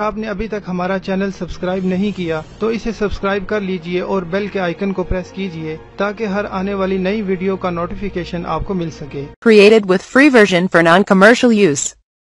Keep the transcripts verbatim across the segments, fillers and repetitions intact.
आपने अभी तक हमारा चैनल सब्सक्राइब नहीं किया तो इसे सब्सक्राइब कर लीजिए और बेल के आइकन को प्रेस कीजिए ताकि हर आने वाली नई वीडियो का नोटिफिकेशन आपको मिल सके। Created with free version for non-commercial use.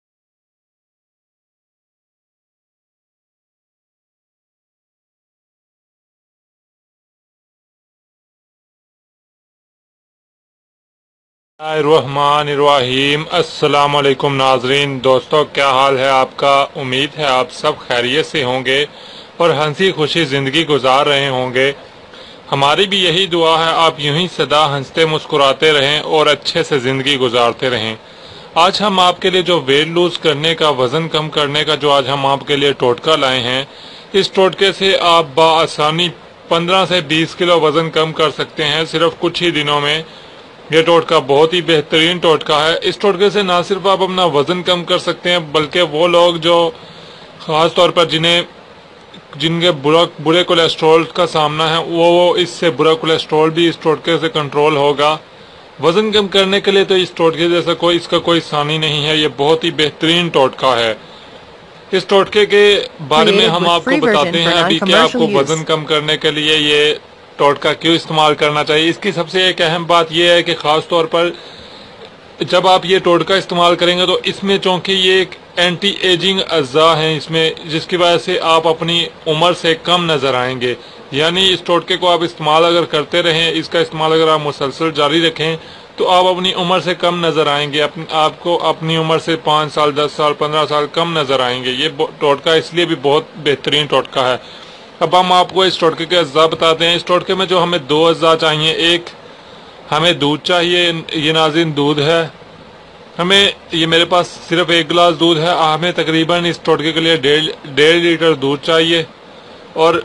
रहमानिर्रहीम। अस्सलाम वालेकुम नाजरीन। दोस्तों, क्या हाल है आपका? उम्मीद है आप सब खैरियत से होंगे और हंसी खुशी ज़िंदगी गुजार रहे होंगे। हमारी भी यही दुआ है आप यूं ही सदा हंसते मुस्कुराते रहें और अच्छे से ज़िंदगी गुजारते रहें। आज हम आपके लिए जो वेट लूज़ करने का, वज़न कम करने का जो आज हम आपके लिए टोटका लाए हैं, इस टोटके से आप बआसानी पंद्रह से बीस किलो वज़न कम कर सकते हैं सिर्फ कुछ ही दिनों में। ये टोटका बहुत ही बेहतरीन टोटका है। इस टोटके से ना सिर्फ आप अपना वजन कम कर सकते हैं बल्कि वो लोग जो ख़ास तौर पर जिन्हें जिनके बुरा बुरे कोलेस्ट्रॉल का सामना है वो वो इससे बुरा कोलेस्ट्रॉल भी इस टोटके से कंट्रोल होगा। वजन कम करने के लिए तो इस टोटके जैसा कोई इसका कोई सानी नहीं है। ये बहुत ही बेहतरीन टोटका है। इस टोटके के बारे में हम आपको बताते हैं अभी कि आपको वजन कम करने के लिए ये टोटका क्यों इस्तेमाल करना चाहिए। इसकी सबसे एक अहम बात यह है कि ख़ास तौर पर जब आप ये टोटका इस्तेमाल करेंगे तो इसमें चूँकि ये एक एंटी एजिंग अज्जा हैं इसमें, जिसकी वजह से आप अपनी उम्र से कम नज़र आएंगे। यानी इस टोटके को आप इस्तेमाल अगर करते रहें, इसका इस्तेमाल अगर आप मुसलसल जारी रखें तो आप अपनी उम्र से कम नज़र आएंगे। अपनी आपको अपनी उम्र से पाँच साल दस साल पंद्रह साल कम नज़र आएंगे। ये टोटका इसलिए भी बहुत बेहतरीन टोटका है। अब हम आपको इस टोटके के अज्जा बताते हैं। इस टोटके में जो हमें दो अज्जा चाहिए, एक हमें दूध चाहिए। ये नाज़रीन दूध है। हमें ये मेरे पास सिर्फ एक गिलास दूध है। हमें तकरीबन इस टोटके के लिए डेढ़ डेढ़ लीटर दूध चाहिए और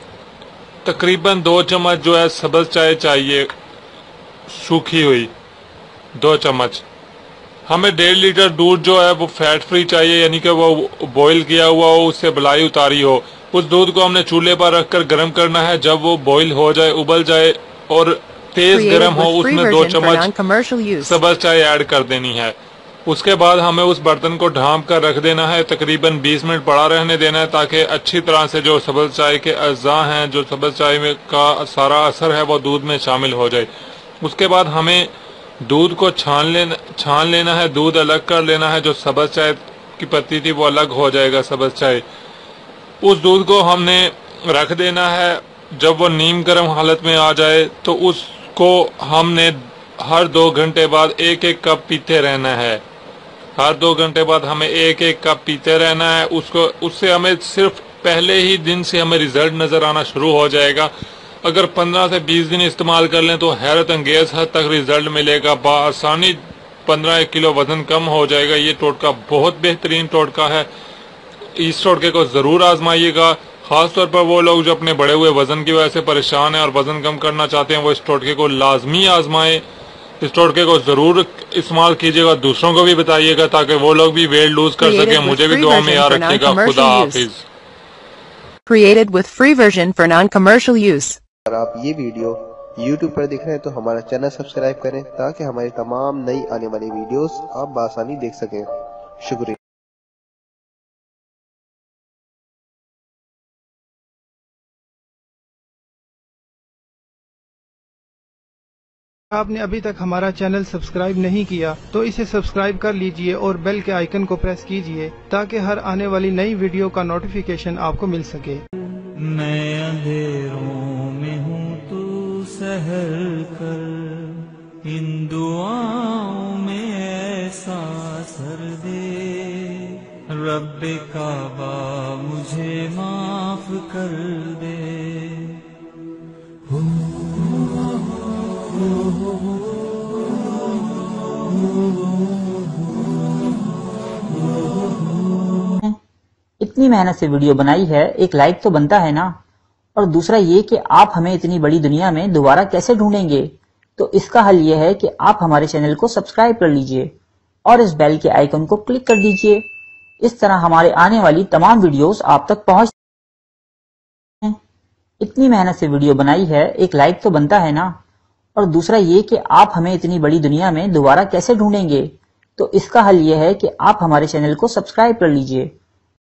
तकरीबन दो चम्मच जो है सब्ज़ चाय चाहिए, सूखी हुई दो चम्मच। हमें डेढ़ लीटर दूध जो है वो फैट फ्री चाहिए, यानी कि वो बॉईल किया हुआ हो, उससे बलाई उतारी हो। उस दूध को हमने चूल्हे पर रखकर गर्म करना है। जब वो बॉईल हो जाए, उबल जाए और तेज गर्म हो, उसमें दो चम्मच सब्ज़ चाय ऐड कर देनी है। उसके बाद हमें उस बर्तन को ढांप कर रख देना है। तकरीबन बीस मिनट पड़ा रहने देना है ताकि अच्छी तरह से जो सब्ज़ चाय के अज्जा हैं, जो सब्ज़ चाय में का सारा असर है वो दूध में शामिल हो जाए। उसके बाद हमें दूध को छान लेना छान लेना है। दूध अलग कर लेना है। जो सब्ज़ चाय की पत्ती थी वो अलग हो जाएगा सब्ज़ चाय। उस दूध को हमने रख देना है। जब वो नीम गर्म हालत में आ जाए तो उसको हमने हर दो घंटे बाद एक एक कप पीते रहना है। हर दो घंटे बाद हमें एक एक कप पीते रहना है। उसको उससे हमें सिर्फ पहले ही दिन से हमें रिजल्ट नज़र आना शुरू हो जाएगा। अगर पंद्रह से बीस दिन इस्तेमाल कर लें तो हैरत अंगेज हद तक रिजल्ट मिलेगा। बआसानी पंद्रह किलो वजन कम हो जाएगा। ये टोटका बहुत बेहतरीन टोटका है। इस टोटके को ज़रूर आजमाइएगा। ख़ास तौर पर वो लोग जो अपने बढ़े हुए वज़न की वजह से परेशान हैं और वज़न कम करना चाहते हैं वो इस टोटके को लाजमी आजमाएं। इस टोटके को ज़रूर इस्तेमाल कीजिएगा, दूसरों को भी बताइएगा ताकि वो लोग भी वेट लूज कर सकें। मुझे भी दुआ में याद रखिएगा। खुदा हाफिज। Created with free version for non-commercial use. अगर आप ये वीडियो यूट्यूब पर देख रहे हैं तो हमारा चैनल सब्सक्राइब करें ताकि हमारी तमाम नई आने वाली वीडियोस आप बआसानी देख सकें। शुक्रिया। आपने अभी तक हमारा चैनल सब्सक्राइब नहीं किया तो इसे सब्सक्राइब कर लीजिए और बेल के आइकन को प्रेस कीजिए ताकि हर आने वाली नई वीडियो का नोटिफिकेशन आपको मिल सके। मैं अंधेरों में हूँ तू सहर कर, इन दुआओं में ऐसा सर दे, रब्बे काबा मुझे माफ कर दे। इतनी मेहनत से वीडियो बनाई है, एक लाइक तो बनता है ना। और दूसरा ये कि आप हमें इतनी बड़ी दुनिया में दोबारा कैसे ढूंढेंगे, तो इसका हल ये है कि आप हमारे चैनल को सब्सक्राइब कर लीजिए और इस बेल के आइकन को क्लिक कर दीजिए। इस तरह हमारे आने वाली तमाम वीडियोस आप तक पहुंच। इतनी मेहनत से वीडियो बनाई है, एक लाइक तो बनता है ना। और दूसरा ये कि आप हमें इतनी बड़ी दुनिया में दोबारा कैसे ढूंढेंगे, तो इसका हल ये है कि आप हमारे चैनल को सब्सक्राइब कर लीजिए